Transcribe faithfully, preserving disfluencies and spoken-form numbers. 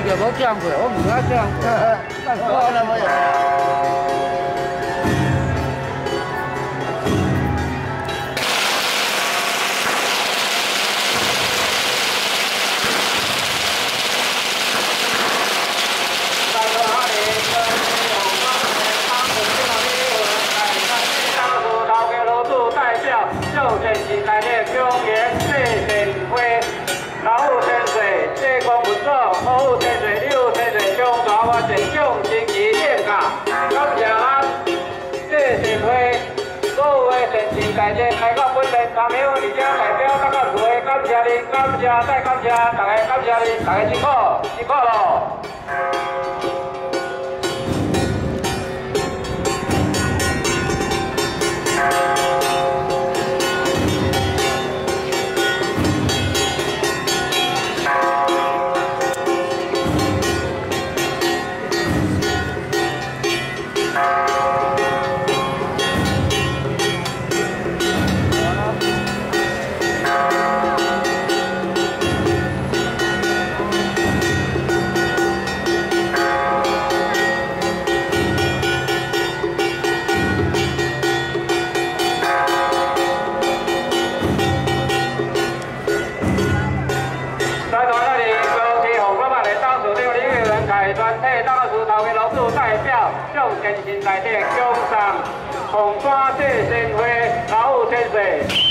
就无这样过，我唔敢这样过。我那么有。 前期来列中原谢贤辉，劳务天水谢公不错，服务天水六天水中华我全用心仪电卡，感谢咱谢贤辉，各位前期来列来到本人参与而且代表大家诸位感谢您，感谢再感谢大家感谢您，大家辛苦辛苦咯。 团体当时头的劳动代表，向前线内底奖赏红花谢贤辉劳务天水。